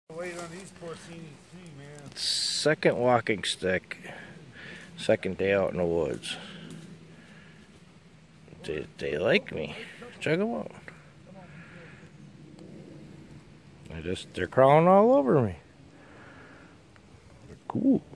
Wait on these porcini too, man. Second walking stick. Second day out in the woods. They like me. Check them out. They're crawling all over me. They're cool.